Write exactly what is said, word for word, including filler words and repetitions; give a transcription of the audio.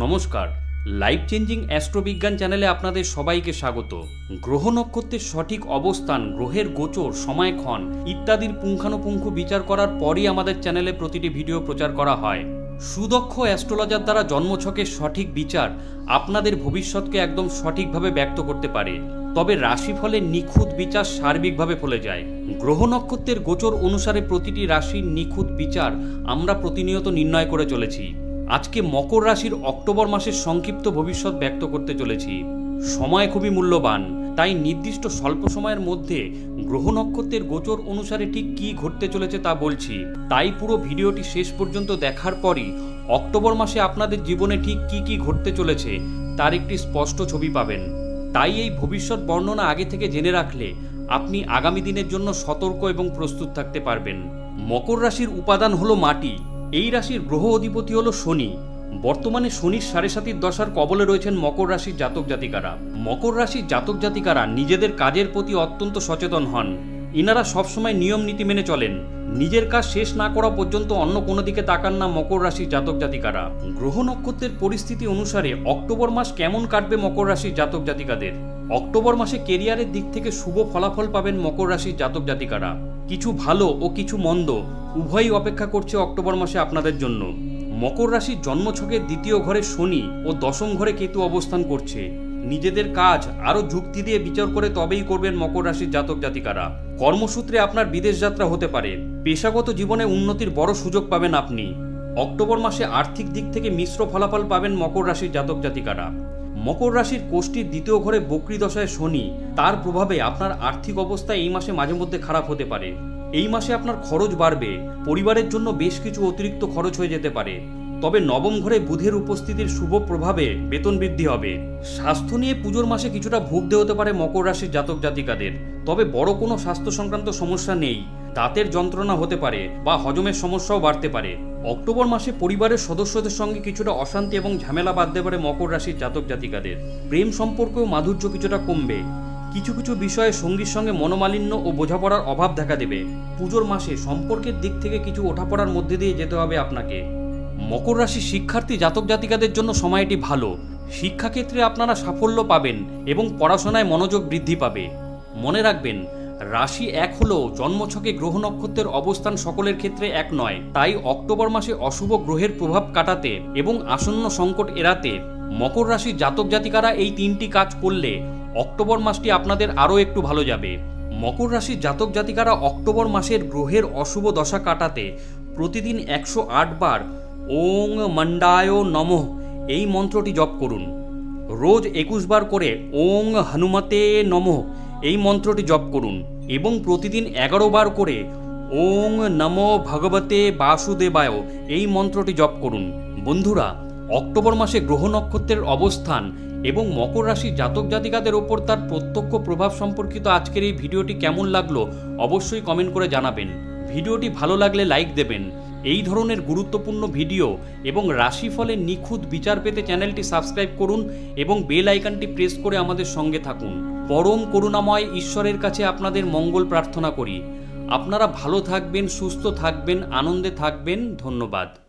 নমস্কার, life changing অ্যাস্ট্রোবিজ্ঞান চ্যানেলে আপনাদের সবাইকে স্বাগত। গ্রহ নক্ষত্রের সঠিক অবস্থান, গ্রহের গোচর, সময়ক্ষণ ইত্যাদির পুঙ্খানুপুঙ্খ বিচার করার পরই আমাদের চ্যানেলে প্রতিটি ভিডিও প্রচার করা হয়। সুদক্ষ অ্যাস্ট্রোলজার দ্বারা জন্মছকের সঠিক বিচার আপনাদের ভবিষ্যৎকে একদম সঠিকভাবে ব্যক্ত করতে পারে। তবে রাশিফলের নিখুঁত বিচার সার্বিকভাবে ফলে যায়। গ্রহ নক্ষত্রের গোচর অনুসারে প্রতিটি রাশির নিখুঁত বিচার আমরা প্রতিনিয়ত নির্ণয় করে চলেছি। আজকে মকর রাশির অক্টোবর মাসের সংক্ষিপ্ত ভবিষ্যৎ ব্যক্ত করতে চলেছি। সময় খুবই মূল্যবান, তাই নির্দিষ্ট স্বল্প সময়ের মধ্যে গ্রহ নক্ষত্রের গোচর অনুসারে ঠিক কী ঘটতে চলেছে তা বলছি। তাই পুরো ভিডিওটি শেষ পর্যন্ত দেখার পরই অক্টোবর মাসে আপনাদের জীবনে ঠিক কী কী ঘটতে চলেছে তার একটি স্পষ্ট ছবি পাবেন। তাই এই ভবিষ্যৎ বর্ণনা আগে থেকে জেনে রাখলে আপনি আগামী দিনের জন্য সতর্ক এবং প্রস্তুত থাকতে পারবেন। মকর রাশির উপাদান হলো মাটি। এই রাশির গ্রহ অধিপতি হলো শনি। বর্তমানে শনির সাড়ে সাতির দশার কবলে রয়েছেন মকর রাশির জাতক জাতিকারা। মকর রাশির জাতক জাতিকারা নিজেদের কাজের প্রতি অত্যন্ত সচেতন হন। ইনারা সবসময় নিয়ম নীতি মেনে চলেন। নিজের কাজ শেষ না করা পর্যন্ত অন্য কোনো দিকে তাকান না মকর রাশির জাতক জাতিকারা। গ্রহ নক্ষত্রের পরিস্থিতি অনুসারে অক্টোবর মাস কেমন কাটবে মকর রাশির জাতক জাতিকাদের? অক্টোবর মাসে কেরিয়ারের দিক থেকে শুভ ফলাফল পাবেন মকর রাশির জাতক জাতিকারা। কিছু ভালো ও কিছু মন্দ উভয়ই অপেক্ষা করছে অক্টোবর মাসে আপনাদের জন্য। মকর রাশির জন্মছকের দ্বিতীয় ঘরে শনি ও দশম ঘরে কেতু অবস্থান করছে। নিজেদের কাজ আরও যুক্তি দিয়ে বিচার করে তবেই করবেন মকর রাশির জাতক জাতিকারা। কর্মসূত্রে আপনার বিদেশ যাত্রা হতে পারে। পেশাগত জীবনে উন্নতির বড় সুযোগ পাবেন আপনি। অক্টোবর মাসে আর্থিক দিক থেকে মিশ্র ফলাফল পাবেন মকর রাশির জাতক জাতিকারা। মকর রাশির কোষ্ঠীর দ্বিতীয় ঘরে বক্রী দশায় শনি, তার প্রভাবে আপনার আর্থিক অবস্থা এই মাসে মাঝে মধ্যে খারাপ হতে পারে। এই মাসে আপনার খরচ বাড়বে, পরিবারের জন্য বেশ কিছু অতিরিক্ত খরচ হয়ে যেতে পারে। তবে নবম ঘরে বুধের উপস্থিতির শুভ প্রভাবে বেতন বৃদ্ধি হবে। স্বাস্থ্য নিয়ে পুজোর মাসে কিছুটা ভুগতে হতে পারে মকর রাশির জাতক জাতিকাদের। তবে বড় কোনো স্বাস্থ্য সংক্রান্ত সমস্যা নেই। দাঁতের যন্ত্রণা হতে পারে বা হজমের সমস্যাও বাড়তে পারে। অক্টোবর মাসে পরিবারের সদস্যদের সঙ্গে কিছুটা অশান্তি এবং ঝামেলা বাঁধতে পারে মকর রাশির জাতক জাতিকাদের। প্রেম সম্পর্কেও মাধুর্য কিছুটা কমবে। কিছু কিছু বিষয়ে সঙ্গীর সঙ্গে মনোমালিন্য ও বোঝাপড়ার অভাব দেখা দেবে। পুজোর মাসে সম্পর্কের দিক থেকে কিছু ওঠাপড়ার মধ্যে দিয়ে যেতে হবে আপনাকে। মকর রাশির শিক্ষার্থী জাতক জাতিকাদের জন্য সময়টি ভালো। শিক্ষাক্ষেত্রে আপনারা সাফল্য পাবেন এবং পড়াশোনায় মনোযোগ বৃদ্ধি পাবে। মনে রাখবেন, রাশি এক হলেও জন্মছকে গ্রহ নক্ষত্রের অবস্থান সকলের ক্ষেত্রে এক নয়। তাই অক্টোবর মাসে অশুভ গ্রহের প্রভাব কাটাতে এবং আসন্ন সংকট এড়াতে মকর রাশির জাতক জাতিকারা এই তিনটি কাজ করলে অক্টোবর মাসটি আপনাদের আরও একটু ভালো যাবে। মকর রাশির জাতক জাতিকারা অক্টোবর মাসের গ্রহের অশুভ দশা কাটাতে প্রতিদিন একশো আট বার ওং মণ্ডায় নমঃ এই মন্ত্রটি জপ করুন। রোজ একুশ বার করে ওং হনুমতে নমঃ এই মন্ত্রটি জপ করুন এবং প্রতিদিন এগারো বার করে ওং নমো ভগবতে বাসুদেবায় এই মন্ত্রটি জপ করুন। বন্ধুরা, অক্টোবর মাসে গ্রহ নক্ষত্রের অবস্থান এবং মকর রাশির জাতক জাতিকাদের ওপর তার প্রত্যক্ষ প্রভাব সম্পর্কিত আজকের এই ভিডিওটি কেমন লাগলো অবশ্যই কমেন্ট করে জানাবেন। ভিডিওটি ভালো লাগলে লাইক দেবেন। এই ধরনের গুরুত্বপূর্ণ ভিডিও এবং রাশিফলের নিখুঁত বিচার পেতে চ্যানেলটি সাবস্ক্রাইব করুন এবং বেল আইকনটি প্রেস করে আমাদের সঙ্গে থাকুন। পরম করুণাময় ঈশ্বরের কাছে আপনাদের মঙ্গল প্রার্থনা করি। আপনারা ভালো থাকবেন, সুস্থ থাকবেন, আনন্দে থাকবেন। ধন্যবাদ।